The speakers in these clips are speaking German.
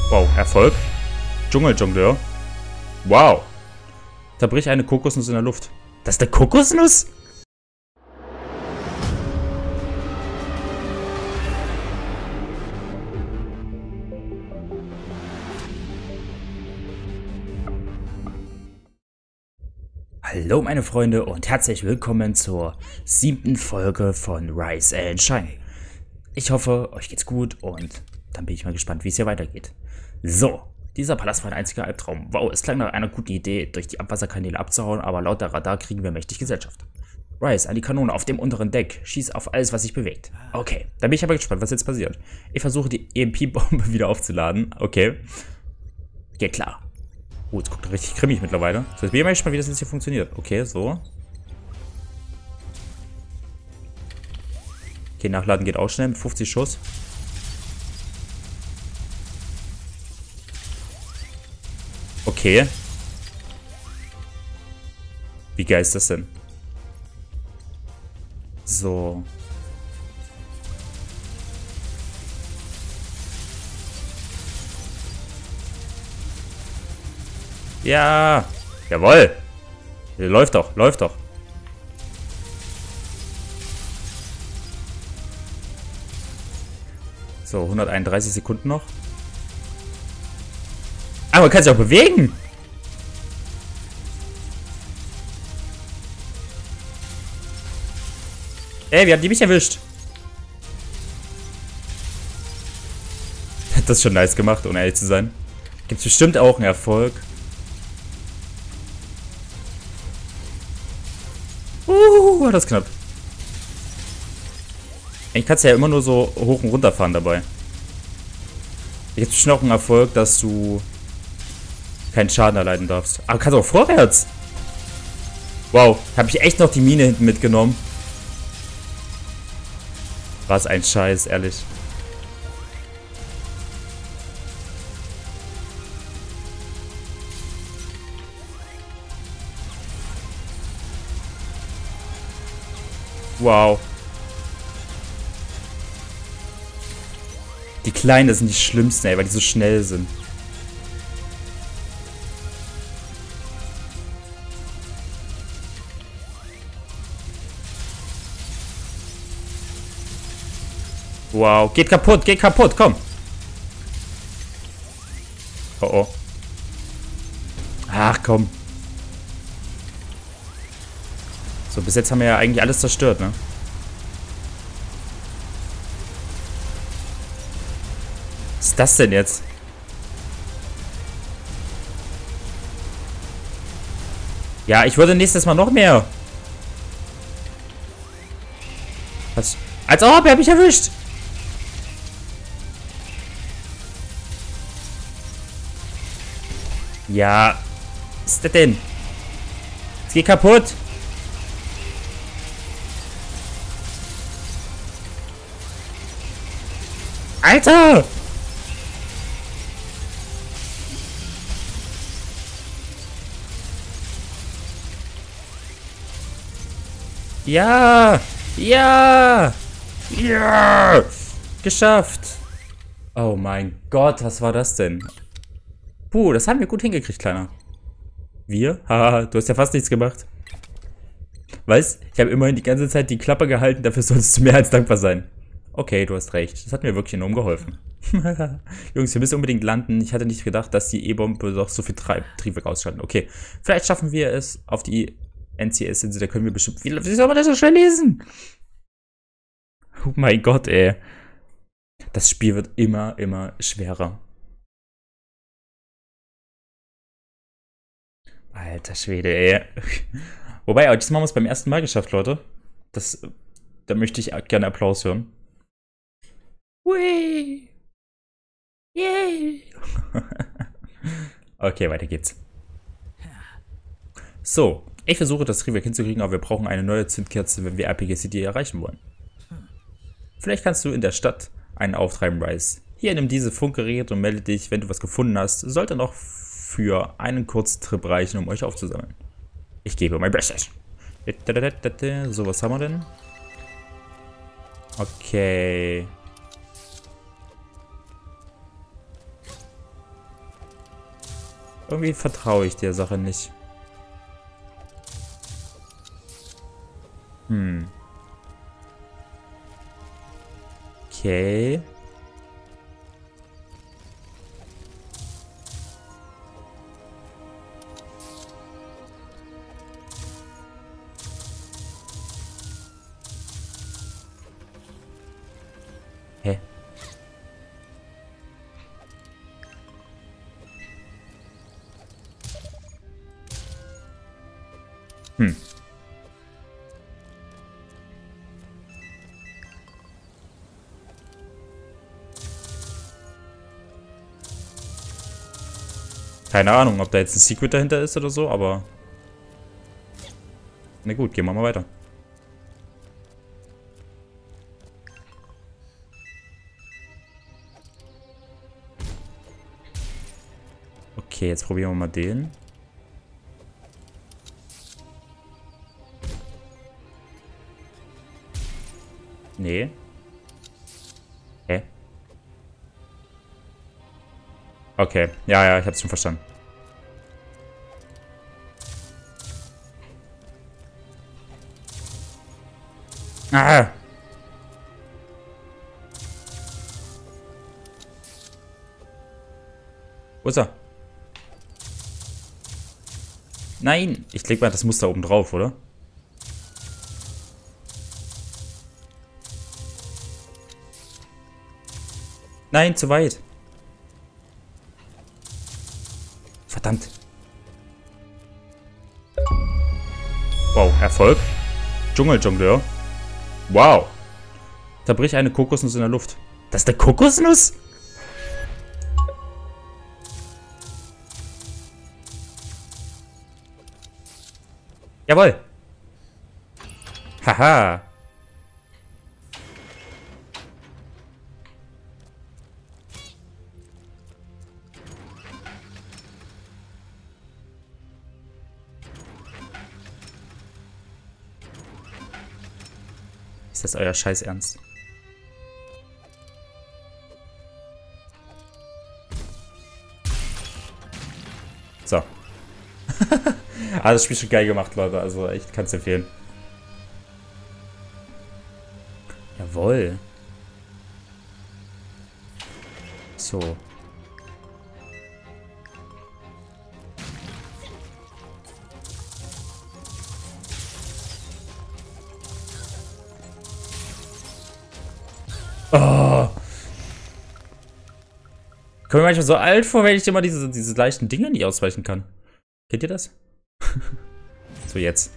Wow, Erfolg. Dschungeljongleur. Wow. Zerbrich eine Kokosnuss in der Luft. Das ist eine Kokosnuss? Hallo meine Freunde und herzlich willkommen zur 7. Folge von Rise and Shine. Ich hoffe, euch geht's gut und dann bin ich mal gespannt, wie es hier weitergeht. So, dieser Palast war ein einziger Albtraum. Wow, es klang nach einer guten Idee, durch die Abwasserkanäle abzuhauen, aber laut der Radar kriegen wir mächtig Gesellschaft. Rise, an die Kanone auf dem unteren Deck. Schieß auf alles, was sich bewegt. Okay, dann bin ich aber gespannt, was jetzt passiert. Ich versuche die EMP-Bombe wieder aufzuladen. Okay. Geht klar. Oh, jetzt guckt er richtig grimmig mittlerweile. So, jetzt bin ich mal gespannt, wie das jetzt hier funktioniert. Okay, so. Okay, nachladen geht auch schnell mit 50 Schuss. Okay. Wie geil ist das denn? So. Ja. Jawohl. Läuft doch, läuft doch. So, 131 Sekunden noch. Aber man kann sich auch bewegen. Ey, wie haben die mich erwischt? Hat das schon nice gemacht, um ehrlich zu sein. Gibt es bestimmt auch einen Erfolg. War das knapp. Ich kann es ja immer nur so hoch und runter fahren dabei. Jetzt ist noch ein Erfolg, dass du keinen Schaden erleiden darfst. Aber kannst auch vorwärts. Wow, habe ich echt noch die Mine hinten mitgenommen. Was ein Scheiß, ehrlich. Wow. Die Kleinen, das sind die schlimmsten, ey, weil die so schnell sind. Wow, geht kaputt, komm. Oh oh. Ach komm. So, bis jetzt haben wir ja eigentlich alles zerstört, ne? Was ist das denn jetzt? Ja, ich würde nächstes Mal noch mehr. Was? Als ob, er hat mich erwischt. Ja. Was ist das denn? Es geht kaputt. Alter! Ja! Ja! Ja! Geschafft! Oh mein Gott, was war das denn? Puh, das haben wir gut hingekriegt, Kleiner. Wir? Haha, du hast ja fast nichts gemacht. Weißt, ich habe immerhin die ganze Zeit die Klappe gehalten, dafür solltest du mehr als dankbar sein. Okay, du hast recht. Das hat mir wirklich enorm geholfen. Jungs, wir müssen unbedingt landen. Ich hatte nicht gedacht, dass die E-Bombe doch so viel Triebwerk ausschalten. Okay, vielleicht schaffen wir es auf die NCS-Insel. Da können wir bestimmt... Wie soll man das so schnell lesen? Oh mein Gott, ey. Das Spiel wird immer schwerer. Alter Schwede, ey. Wobei, aber diesmal haben wir es beim ersten Mal geschafft, Leute. Da möchte ich gerne Applaus hören. Hui! Yay! Okay, weiter geht's. So, ich versuche das Triebwerk hinzukriegen, aber wir brauchen eine neue Zündkerze, wenn wir RPG City erreichen wollen. Vielleicht kannst du in der Stadt einen auftreiben, Rise. Hier, nimm diese Funkgerät und melde dich, wenn du was gefunden hast. Sollte noch für einen kurzen Trip reichen, um euch aufzusammeln. Ich gebe mein Bestes. So, was haben wir denn? Okay. Irgendwie vertraue ich der Sache nicht. Okay. Hä? Keine Ahnung, ob da jetzt ein Secret dahinter ist oder so, aber... Na gut, gehen wir mal weiter. Okay, jetzt probieren wir mal den. Nee. Hä? Okay, ja, ich hab's schon verstanden. Ah! Wo ist er? Nein! Ich leg mal das Muster oben drauf, oder? Nein, zu weit. Verdammt. Wow, Erfolg. Dschungeljongleur. Wow. Zerbrich eine Kokosnuss in der Luft. Das ist eine Kokosnuss? Jawohl. Haha. Ist das euer Scheiß Ernst? So. Ah, das Spiel ist schon geil gemacht, Leute. Also echt, kann's empfehlen. Jawohl. So. Oh. Ich komme mir manchmal so alt vor, wenn ich immer diese leichten Dinge nicht ausweichen kann. Kennt ihr das? So, jetzt.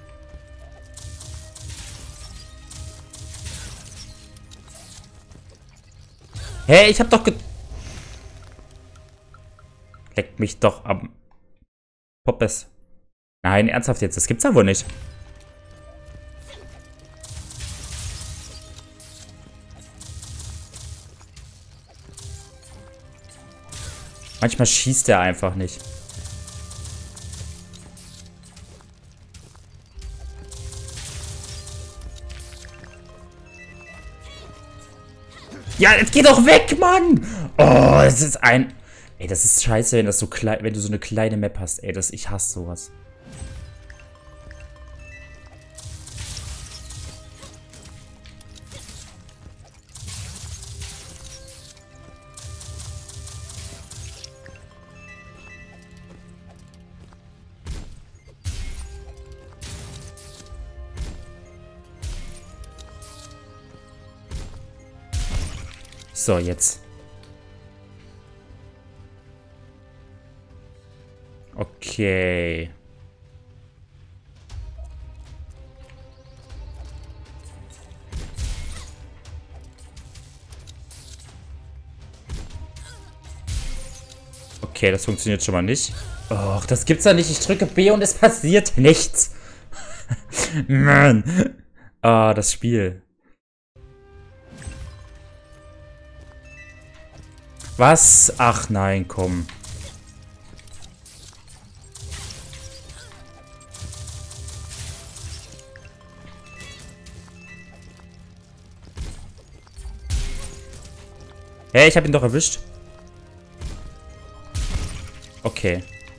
Hä, ich hab doch Leckt mich doch am Poppes. Nein, ernsthaft jetzt, das gibt's ja wohl nicht. Manchmal schießt er einfach nicht. Ja, jetzt geh doch weg, Mann! Oh, es ist ein... Ey, das ist scheiße, wenn das so klein, wenn du so eine kleine Map hast. Ey, ich hasse sowas. So, jetzt. Okay. Okay, das funktioniert schon mal nicht. Och, das gibt's ja nicht. Ich drücke B und es passiert nichts. Mann. Ah, das Spiel. Was? Ach nein, komm. Hey, ich habe ihn doch erwischt. Okay.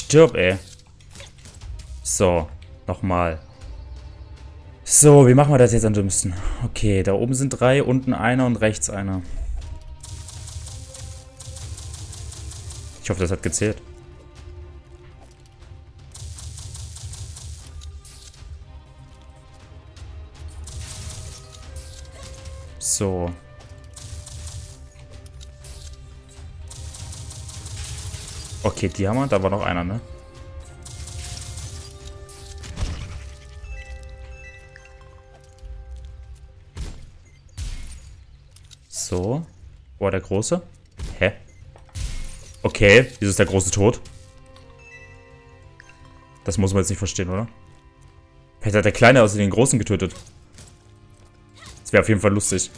Stirb, ey. So, nochmal. So, wie machen wir das jetzt am dümmsten? Okay, da oben sind 3, unten einer und rechts einer. Ich hoffe, das hat gezählt. So. Okay, die haben wir. Da war noch einer, ne? So. Boah, der Große. Hä? Okay, wieso ist der Große tot? Das muss man jetzt nicht verstehen, oder? Vielleicht hat der Kleine außer den Großen getötet. Das wäre auf jeden Fall lustig.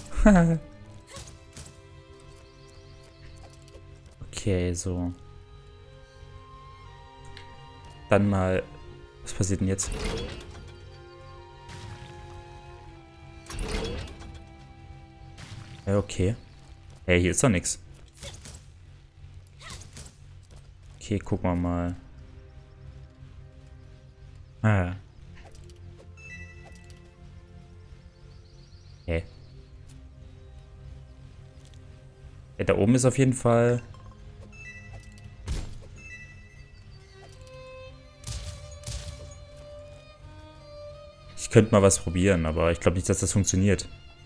Okay, so. Dann mal... Was passiert denn jetzt? Ja, okay. Hey, hier ist doch nichts. Okay, gucken wir mal. Ah. Hey. Ja, da oben ist auf jeden Fall... Ich könnte mal was probieren, aber ich glaube nicht, dass das funktioniert.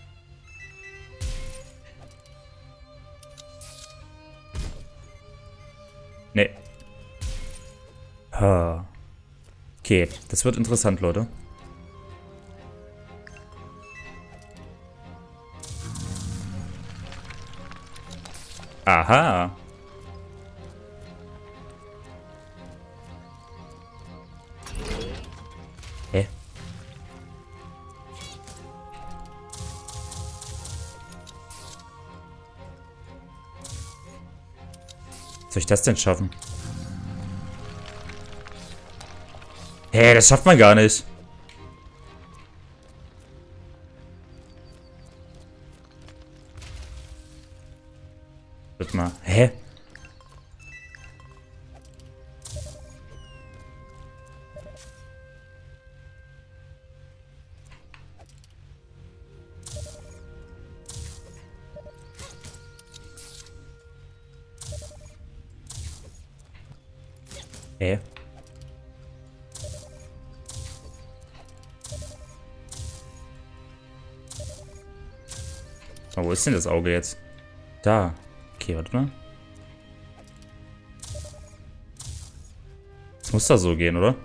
Nee. Okay, das wird interessant, Leute. Aha. Hä? Soll ich das denn schaffen? Hä, das schafft man gar nicht. Warte mal. Hä? Hä? Oh, wo ist denn das Auge jetzt? Da. Okay, warte mal. Das muss da so gehen, oder?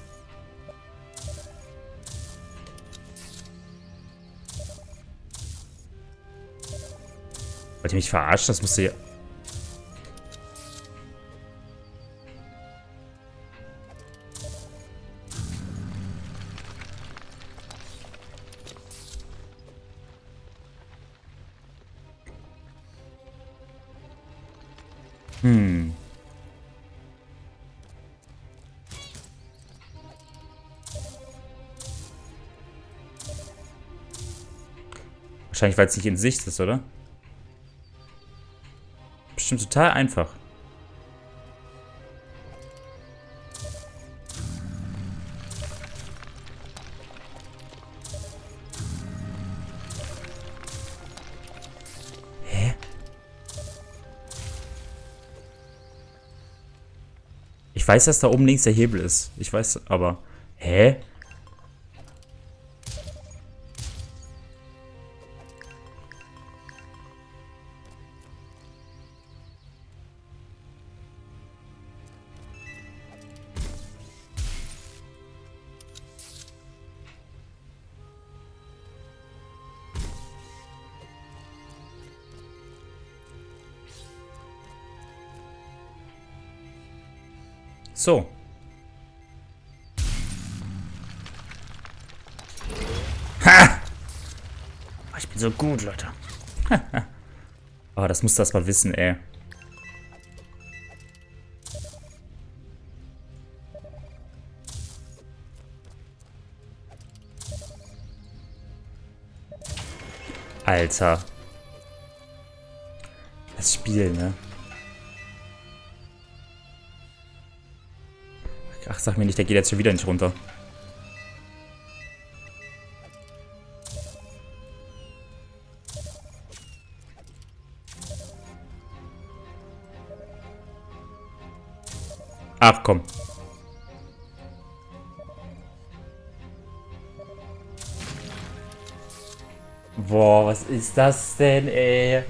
Wollt ihr mich verarschen? Das musste ja... Wahrscheinlich, weil es nicht in Sicht ist, oder? Bestimmt total einfach. Hä? Ich weiß, dass da oben links der Hebel ist. Ich weiß, aber... Hä? So. Ha! Ich bin so gut, Leute. Oh, das muss das mal wissen, ey. Alter. Das Spiel, ne? Ach, sag mir nicht, der geht jetzt schon wieder nicht runter. Ach, komm. Boah, was ist das denn, ey?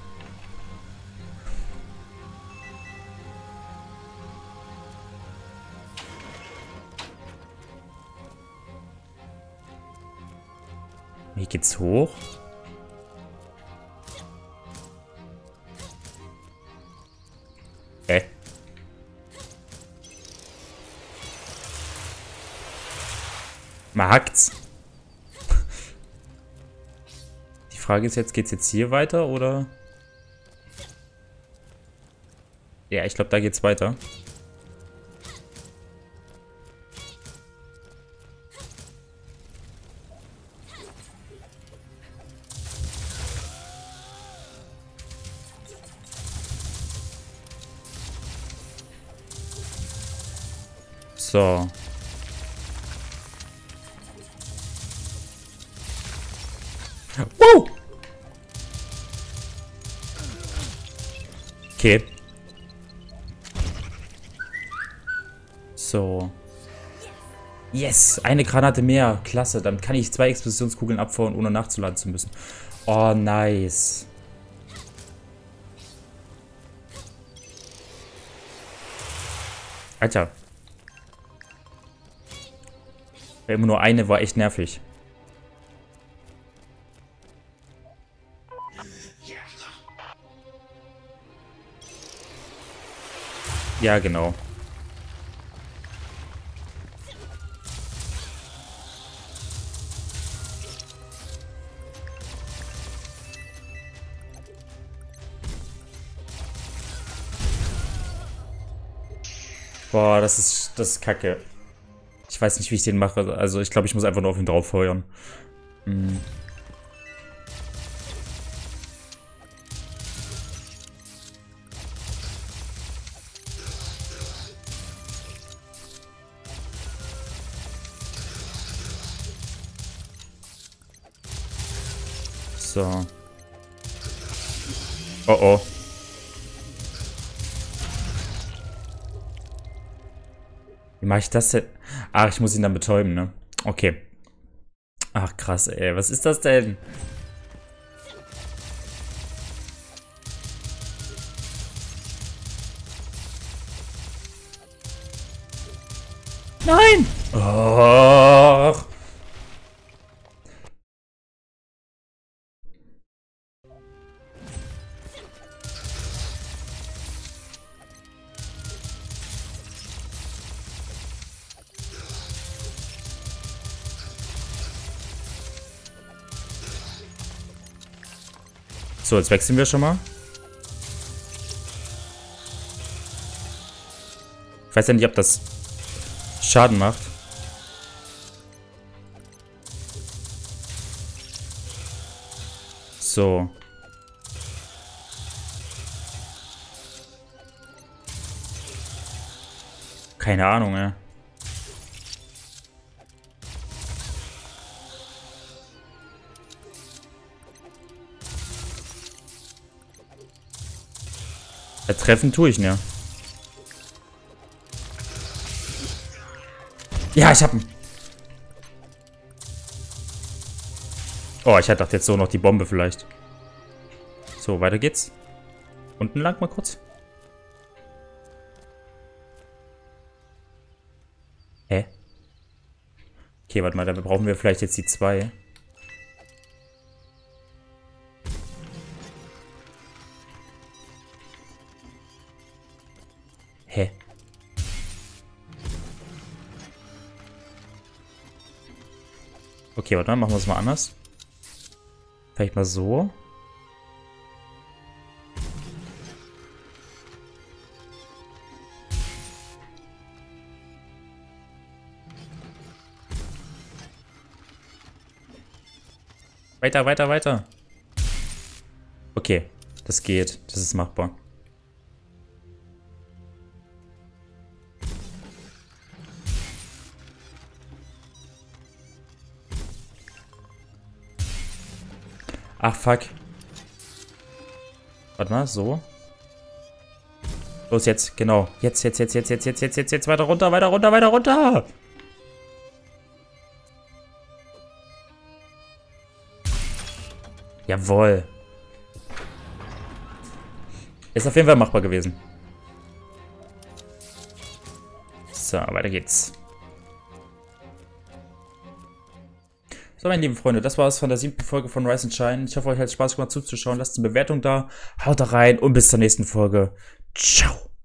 Hier geht's hoch. Mal hackt's. Die Frage ist jetzt, geht's jetzt hier weiter oder? Ja, ich glaube, da geht's weiter. So. Okay. So. Yes, eine Granate mehr. Klasse, dann kann ich 2 Explosionskugeln abfeuern, ohne nachzuladen zu müssen. Oh, nice. Alter. Immer nur eine war echt nervig. Ja, genau. Boah, das ist kacke. Ich weiß nicht, wie ich den mache. Also ich glaube, ich muss einfach nur auf ihn drauf feuern. Hm. So. Oh oh. Wie mache ich das denn? Ach, ich muss ihn dann betäuben, ne? Okay. Ach, krass, ey. Was ist das denn? Nein! Oh. So, jetzt wechseln wir schon mal. Ich weiß ja nicht, ob das Schaden macht. So. Keine Ahnung, ja. Treffen tue ich, ne? Ja, ich hab ihn. Oh, ich dachte jetzt so noch die Bombe vielleicht. So, weiter geht's. Unten lang mal kurz. Hä? Okay, warte mal, da brauchen wir vielleicht jetzt die 2. Hä? Okay, warte mal, machen wir es mal anders. Vielleicht mal so. Weiter, weiter, weiter. Okay, das geht. Das ist machbar. Ach, fuck. Warte mal, so. Los jetzt, genau. Jetzt. Weiter runter, weiter runter, weiter runter. Jawohl. Ist auf jeden Fall machbar gewesen. So, weiter geht's. So, meine lieben Freunde, das war es von der 7. Folge von Rise and Shine. Ich hoffe, euch hat Spaß gemacht zuzuschauen. Lasst eine Bewertung da. Haut da rein und bis zur nächsten Folge. Ciao.